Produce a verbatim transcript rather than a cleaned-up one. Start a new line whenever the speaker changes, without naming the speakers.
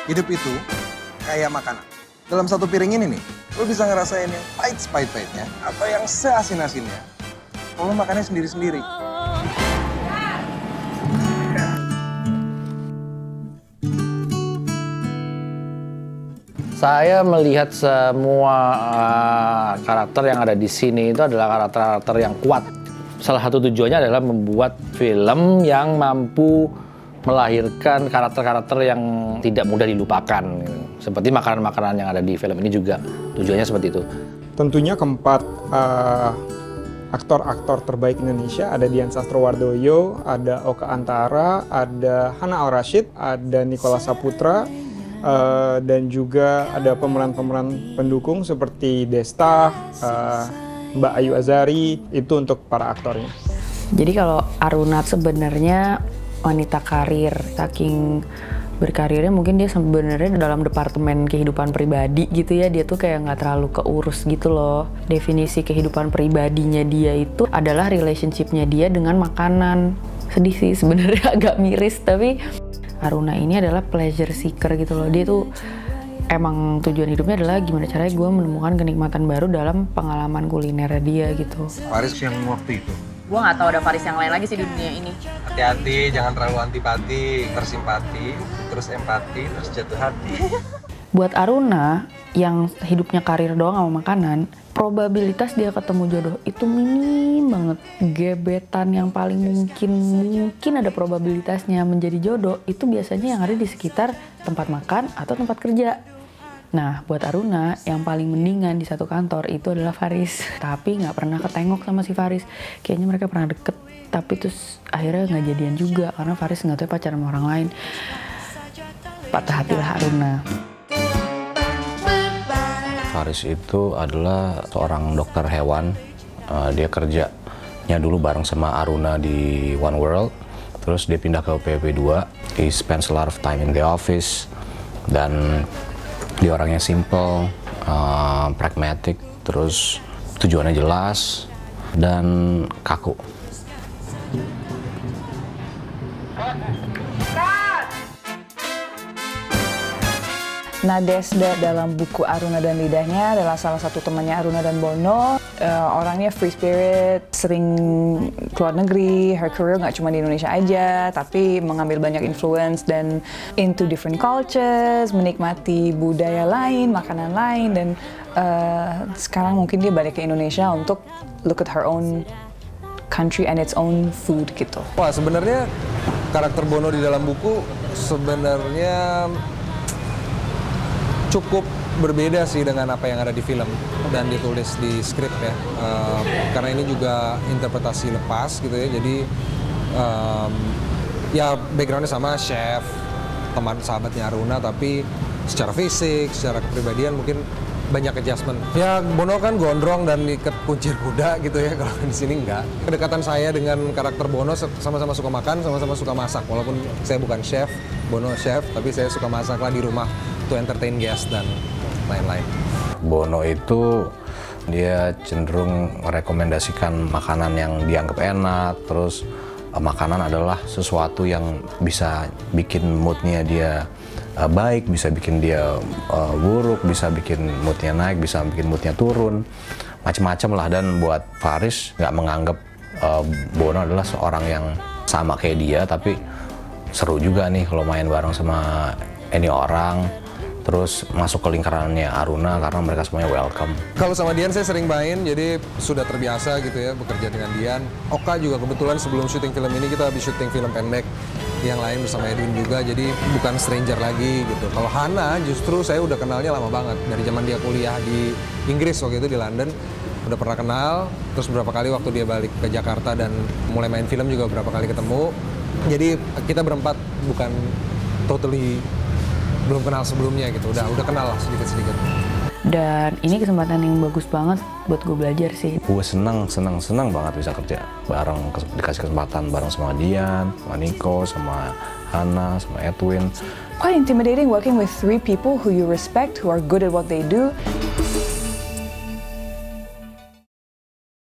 Hidup itu kayak makanan. Dalam satu piring ini nih, lo bisa ngerasain yang pahit sepahit-pahitnya atau yang seasin-asinnya. Kalau makannya sendiri-sendiri.
Saya melihat semua uh, karakter yang ada di sini itu adalah karakter-karakter yang kuat. Salah satu tujuannya adalah membuat film yang mampu melahirkan karakter-karakter yang tidak mudah dilupakan. Seperti makanan-makanan yang ada di film ini juga tujuannya seperti itu.
Tentunya keempat uh, aktor-aktor terbaik Indonesia ada Dian Sastrowardoyo, ada Oka Antara, ada Hana Al Rashid, ada Nicholas Saputra, uh, dan juga ada pemeran-pemeran pendukung seperti Desta, uh, Mbak Ayu Azari, itu untuk para aktornya.
Jadi kalau Aruna sebenarnya wanita karir, saking berkarirnya mungkin dia sebenarnya dalam departemen kehidupan pribadi gitu ya, dia tuh kayak nggak terlalu keurus gitu loh. Definisi kehidupan pribadinya dia itu adalah relationship-nya dia dengan makanan. Sedih sih sebenarnya, agak miris, tapi Aruna ini adalah pleasure seeker gitu loh. Dia tuh emang tujuan hidupnya adalah gimana caranya gue menemukan kenikmatan baru dalam pengalaman kuliner dia gitu.
Faris yang waktu itu.
Gue nggak tahu ada Faris yang lain lagi sih di dunia ini.
Hati-hati, jangan terlalu antipati, tersimpati, terus empati, terus jatuh hati.
Buat Aruna yang hidupnya karir doang sama makanan, probabilitas dia ketemu jodoh itu minim banget. Gebetan yang paling mungkin mungkin ada probabilitasnya menjadi jodoh itu biasanya yang ada di sekitar tempat makan atau tempat kerja. Nah, buat Aruna yang paling mendingan di satu kantor itu adalah Faris. Tapi nggak pernah ketengok sama si Faris. Kayaknya mereka pernah deket, tapi terus akhirnya nggak jadian juga karena Faris nggak tahu pacaran sama orang lain. Patah hatilah Aruna.
Faris itu adalah seorang dokter hewan. Uh, dia kerjanya dulu bareng sama Aruna di One World. Terus dia pindah ke P P dua. He spends a lot of time in the office. Dan dia orangnya simple, uh, pragmatic, terus tujuannya jelas, dan kaku.
Nah, Desda dalam buku Aruna dan Lidahnya adalah salah satu temannya Aruna dan Bono. Uh, orangnya free spirit, sering keluar negeri, her career nggak cuma di Indonesia aja, tapi mengambil banyak influence dan into different cultures, menikmati budaya lain, makanan lain, dan uh, sekarang mungkin dia balik ke Indonesia untuk look at her own country and its own food gitu.
Wah, sebenarnya karakter Bono di dalam buku sebenarnya cukup berbeda sih dengan apa yang ada di film dan ditulis di skrip ya, uh, karena ini juga interpretasi lepas gitu ya, jadi um, ya backgroundnya sama chef, teman sahabatnya Aruna, tapi secara fisik, secara kepribadian mungkin banyak adjustment. Ya Bono kan gondrong dan ikat kuncir kuda gitu ya, kalau di sini enggak. Kedekatan saya dengan karakter Bono sama-sama suka makan, sama-sama suka masak, walaupun saya bukan chef, Bono chef, tapi saya suka masak lah di rumah to entertain guest dan lain-lain.
Bono itu dia cenderung merekomendasikan makanan yang dianggap enak, terus uh, makanan adalah sesuatu yang bisa bikin moodnya dia uh, baik, bisa bikin dia uh, buruk, bisa bikin moodnya naik, bisa bikin moodnya turun, macam-macam lah. Dan buat Faris nggak menganggap uh, Bono adalah seorang yang sama kayak dia, tapi seru juga nih kalau main bareng sama ini orang. Terus masuk ke lingkarannya Aruna karena mereka semuanya welcome.
Kalau sama Dian saya sering main, jadi sudah terbiasa gitu ya bekerja dengan Dian. Oka juga kebetulan sebelum syuting film ini kita habis syuting film pendek yang lain bersama Edwin juga, jadi bukan stranger lagi gitu. Kalau Hana justru saya udah kenalnya lama banget, dari zaman dia kuliah di Inggris waktu itu di London. Udah pernah kenal, terus beberapa kali waktu dia balik ke Jakarta dan mulai main film juga beberapa kali ketemu. Jadi kita berempat bukan totally belum kenal sebelumnya gitu, udah udah kenal lah sedikit-sedikit.
Dan ini kesempatan yang bagus banget buat gue belajar sih.
Gue senang, senang, senang banget bisa kerja bareng, dikasih kesempatan bareng sama Dian, sama Nico, sama Hana, sama Edwin.
Quite intimidating working with three people who you respect, who are good at what they do.